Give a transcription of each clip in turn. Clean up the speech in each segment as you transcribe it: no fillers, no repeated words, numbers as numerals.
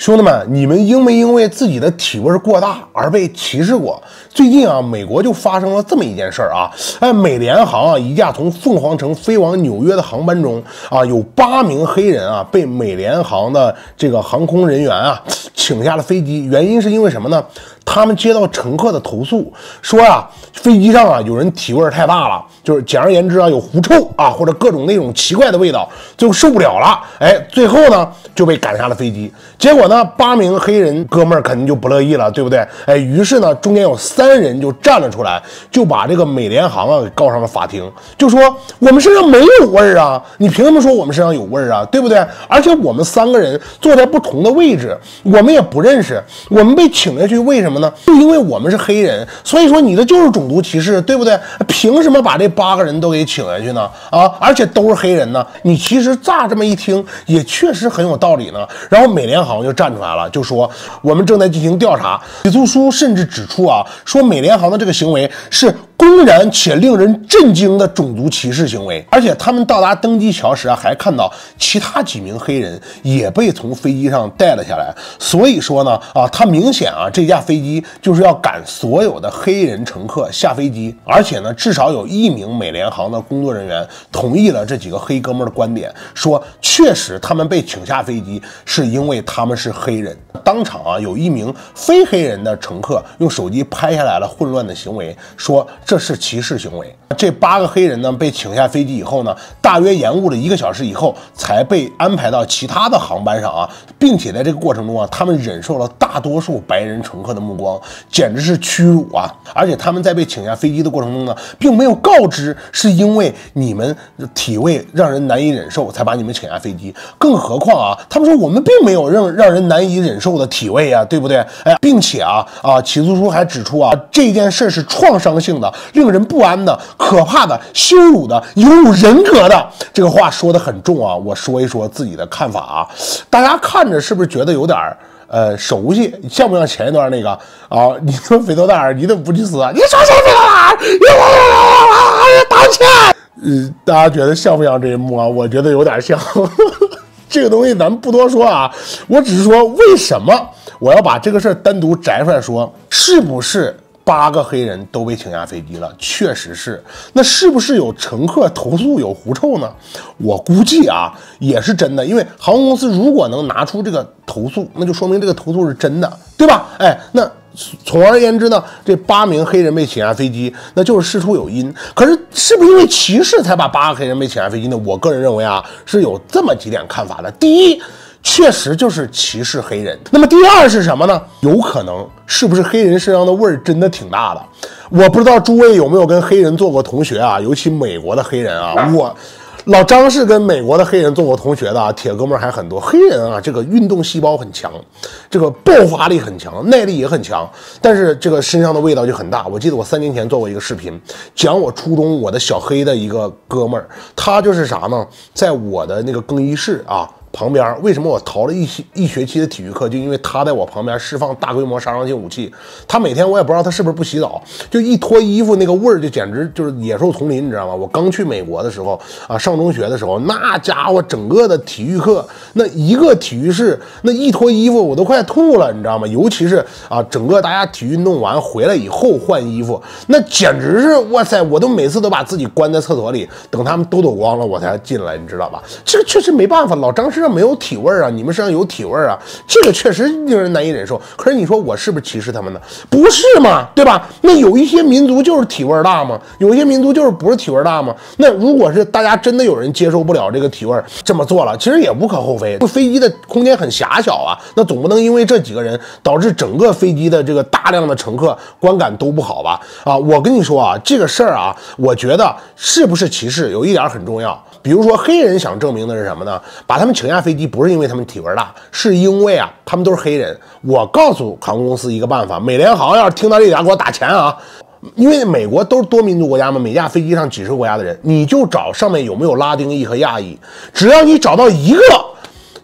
兄弟们，你们因没因为自己的体味过大而被歧视过？最近啊，美国就发生了这么一件事儿啊，美联航啊一架从凤凰城飞往纽约的航班中啊，有8名黑人啊被美联航的这个航空人员啊请下了飞机，原因是因为什么呢？他们接到乘客的投诉，说啊，飞机上啊有人体味太大了，就是简而言之啊有狐臭啊或者各种那种奇怪的味道，就受不了了。最后呢就被赶下了飞机。结果呢，8名黑人哥们儿肯定就不乐意了，对不对？于是呢，中间有3人就站了出来，就把这个美联航啊给告上了法庭，就说我们身上没有味儿啊，你凭什么说我们身上有味儿啊？对不对？而且我们3个人坐在不同的位置，我们也不认识，我们被请下去为什么呢？就因为我们是黑人，所以说你这就是种族歧视，对不对？凭什么把这8个人都给请下去呢？而且都是黑人呢？你其实乍这么一听，也确实很有道理呢。然后美联航就站出来了，就说我们正在进行调查。起诉书甚至指出啊，说美联航的这个行为是公然且令人震惊的种族歧视行为，而且他们到达登机桥时啊，还看到其他几名黑人也被从飞机上带了下来。所以说呢，他明显啊，这架飞机就是要赶所有的黑人乘客下飞机，而且呢，至少有1名美联航的工作人员同意了这几个黑哥们的观点，说确实他们被请下飞机是因为他们是黑人。当场啊，有1名非黑人的乘客用手机拍下来了混乱的行为，说这是歧视行为。这8个黑人呢被请下飞机以后呢，大约延误了1个小时以后，才被安排到其他的航班上啊，并且在这个过程中啊，他们忍受了大多数白人乘客的目光，简直是屈辱啊！而且他们在被请下飞机的过程中呢，并没有告知是因为你们体味让人难以忍受才把你们请下飞机，更何况啊，他们说我们并没有让人难以忍受的体味啊，对不对？并且起诉书还指出啊，这件事是创伤性的、令人不安的、可怕的、羞辱的、有辱人格的。这个话说得很重啊，我说一说自己的看法啊，大家看着是不是觉得有点熟悉？像不像前一段那个你说肥头大耳，你怎么不去死啊？你说谁肥头大耳？你道歉。大家觉得像不像这一幕啊？我觉得有点像。这个东西咱们不多说啊，我只是说为什么我要把这个事儿单独摘出来说，是不是8个黑人都被请下飞机了？确实是。那是不是有乘客投诉有狐臭呢？我估计啊也是真的，因为航空公司如果能拿出这个投诉，那就说明这个投诉是真的，对吧？那从而言之呢，这8名黑人被请下飞机，那就是事出有因。可是是不是因为歧视才把8个黑人被请下飞机呢？我个人认为啊，是有这么几点看法的。第一，确实就是歧视黑人。那么第二是什么呢？有可能是不是黑人身上的味儿真的挺大的？我不知道诸位有没有跟黑人做过同学啊，尤其美国的黑人啊，老张是跟美国的黑人做过同学的啊，铁哥们儿还很多。黑人啊，这个运动细胞很强，这个爆发力很强，耐力也很强，但是这个身上的味道就很大。我记得我3年前做过一个视频，讲我初中我的小黑的一个哥们儿，他就是啥呢，在我的那个更衣室啊旁边，为什么我逃了一学期的体育课？就因为他在我旁边释放大规模杀伤性武器。他每天我也不知道他是不是不洗澡，就一脱衣服那个味儿就简直就是野兽丛林，你知道吗？我刚去美国的时候啊，上中学的时候，那家伙整个的体育课，那一个体育室，那一脱衣服我都快吐了，你知道吗？尤其是整个大家体育运动完回来以后换衣服，那简直是哇塞！我都每次都把自己关在厕所里，等他们都躲光了我才进来，你知道吧？这个确实没办法，老张身上没有体味啊，你们身上有体味啊，这个确实令人难以忍受。可是你说我是不是歧视他们呢？不是嘛，对吧？那有一些民族就是体味大嘛，有一些民族就是不是体味大嘛。那如果是大家真的有人接受不了这个体味，这么做了，其实也无可厚非。飞机的空间很狭小啊，那总不能因为这几个人导致整个飞机的这个大量的乘客观感都不好吧？我跟你说啊，这个事儿啊，我觉得是不是歧视有一点很重要。比如说黑人想证明的是什么呢？把他们请下飞机不是因为他们体味大，是因为他们都是黑人。我告诉航空公司一个办法，美联航要是听到这点给我打钱啊！因为美国都是多民族国家嘛，每架飞机上几十个国家的人，你就找上面有没有拉丁裔和亚裔，只要你找到一个，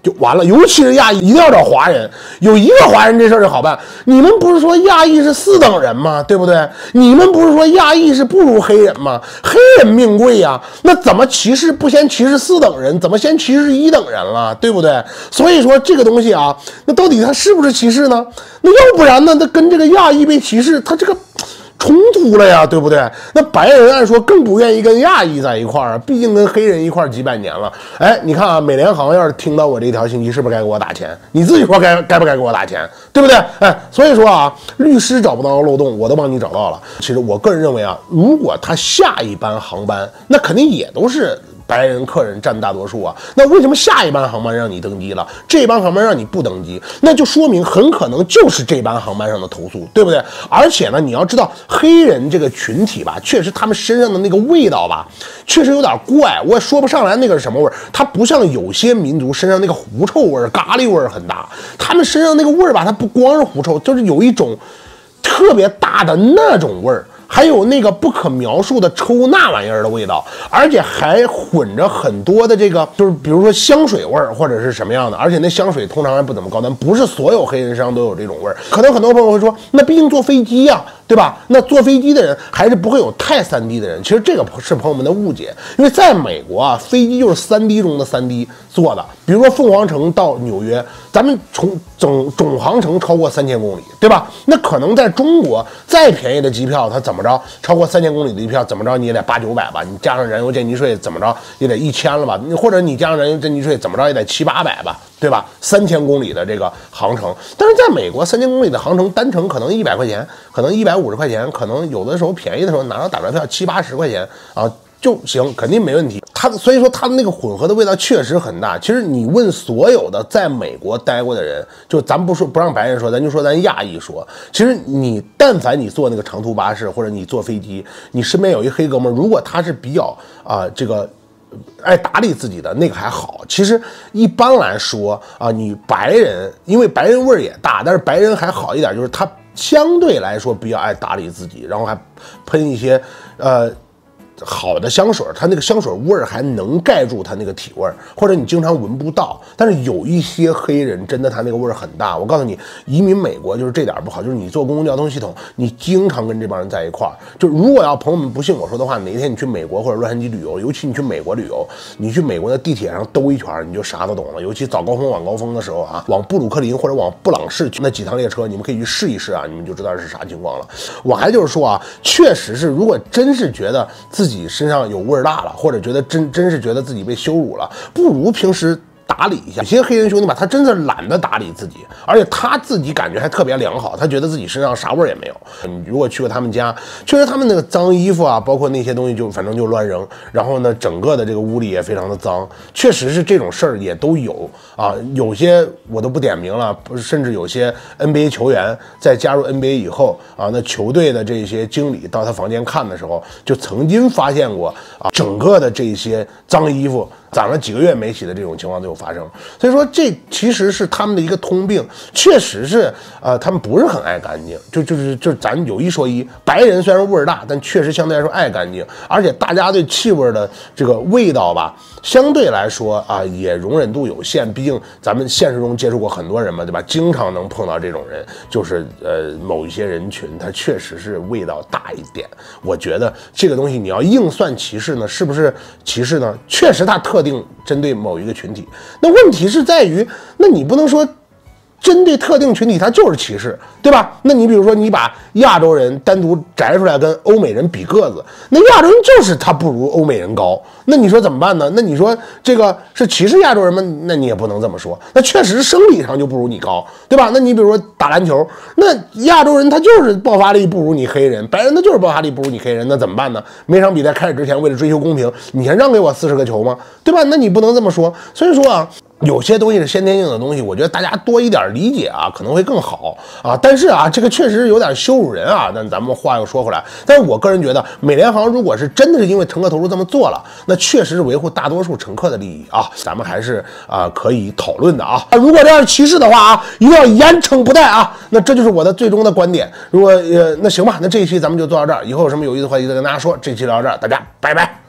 就完了。尤其是亚裔，一定要找华人，有一个华人这事儿就好办。你们不是说亚裔是4等人吗？对不对？你们不是说亚裔是不如黑人吗？黑人命贵呀，那怎么歧视不先歧视4等人，怎么先歧视1等人了？对不对？所以说这个东西啊，那到底它是不是歧视呢？那要不然呢？那跟这个亚裔被歧视，它这个冲突了呀，对不对？那白人按说更不愿意跟亚裔在一块儿啊，毕竟跟黑人一块儿几百年了。哎，你看啊，美联航要是听到我这条信息，是不是该给我打钱？你自己说该不该给我打钱，对不对？哎，所以说啊，律师找不到漏洞，我都帮你找到了。其实我个人认为啊，如果他下一班航班，那肯定也都是白人客人占大多数啊，那为什么下一班航班让你登机了，这班航班让你不登机？那就说明很可能就是这班航班上的投诉，对不对？而且呢，你要知道黑人这个群体吧，确实他们身上的那个味道吧，确实有点怪，我也说不上来那个是什么味儿。它不像有些民族身上那个狐臭味儿、咖喱味儿很大，他们身上那个味儿吧，它不光是狐臭，就是有一种特别大的那种味儿。还有那个不可描述的抽那玩意儿的味道，而且还混着很多的这个，就是比如说香水味儿或者是什么样的，而且那香水通常还不怎么高端，不是所有黑人身上都有这种味儿。可能很多朋友会说，那毕竟坐飞机呀，对吧？那坐飞机的人还是不会有太3D 的人。其实这个是朋友们的误解，因为在美国啊，飞机就是3D 中的3D 做的。比如说凤凰城到纽约，咱们从总航程超过3000公里，对吧？那可能在中国再便宜的机票，它怎么着超过3000公里的机票，怎么着你也得800-900吧？你加上燃油见机税，怎么着也得1000了吧？或者你加上燃油见机税，怎么着也得700-800吧？对吧？3000公里的这个航程，但是在美国3000公里的航程单程可能100块钱，可能150块钱，可能有的时候便宜的时候拿到打折票70-80块钱啊就行，肯定没问题。所以说它的那个混合的味道确实很大。其实你问所有的在美国待过的人，就咱不让白人说，咱就说咱亚裔说，其实你但凡你坐那个长途巴士或者你坐飞机，你身边有一黑哥们儿，如果他是比较这个爱打理自己的那个还好。其实一般来说啊，你白人因为白人味儿也大，但是白人还好一点，就是他相对来说比较爱打理自己，然后还喷一些好的香水，它那个香水味儿还能盖住它那个体味儿，或者你经常闻不到。但是有一些黑人真的他那个味儿很大。我告诉你，移民美国就是这点不好，就是你坐公共交通系统，你经常跟这帮人在一块儿。就如果要朋友们不信我说的话，哪一天你去美国或者洛杉矶旅游，尤其你去美国旅游，你去美国的地铁上兜一圈，你就啥都懂了。尤其早高峰晚高峰的时候啊，往布鲁克林或者往布朗市去那几趟列车，你们可以去试一试啊，你们就知道是啥情况了。我还就是说啊，确实是，如果真是觉得自己身上有味儿大了，或者觉得真是觉得自己被羞辱了，不如平时打理一下。有些黑人兄弟吧，他真的懒得打理自己，而且他自己感觉还特别良好，他觉得自己身上啥味儿也没有。你如果去过他们家，确实他们那个脏衣服啊，包括那些东西就反正就乱扔，然后呢，整个的这个屋里也非常的脏，确实是这种事儿也都有啊。有些我都不点名了，甚至有些 NBA 球员在加入 NBA 以后啊，那球队的这些经理到他房间看的时候，就曾经发现过啊，整个的这些脏衣服攒了几个月没洗的这种情况都有发生。所以说这其实是他们的一个通病，确实是他们不是很爱干净。就是咱有一说一，白人虽然味儿大，但确实相对来说爱干净，而且大家对气味的这个味道吧，相对来说啊也容忍度有限。毕竟咱们现实中接触过很多人嘛，对吧？经常能碰到这种人，就是某一些人群他确实是味道大一点。我觉得这个东西你要硬算歧视呢，是不是歧视呢？确实它特定针对某一个群体。那问题是在于，那你不能说针对特定群体它就是歧视，对吧？那你比如说你把亚洲人单独摘出来跟欧美人比个子，那亚洲人就是他不如欧美人高，那你说怎么办呢？那你说这个是歧视亚洲人吗？那你也不能这么说，那确实生理上就不如你高，对吧？那你比如说打篮球，那亚洲人他就是爆发力不如你黑人，白人他就是爆发力不如你黑人，那怎么办呢？每场比赛开始之前为了追求公平，你先让给我40个球吗？对吧？那你不能这么说。所以说啊，有些东西是先天性的东西，我觉得大家多一点理解啊，可能会更好啊。但是啊，这个确实有点羞辱人啊。但咱们话又说回来，但是我个人觉得，美联航如果是真的是因为乘客投诉这么做了，那确实是维护大多数乘客的利益啊，咱们还是可以讨论的啊。如果这样歧视的话啊，一定要严惩不贷啊。那这就是我的最终的观点。如果那行吧，那这一期咱们就做到这儿，以后有什么有意思的话题再跟大家说。这期聊到这儿，大家拜拜。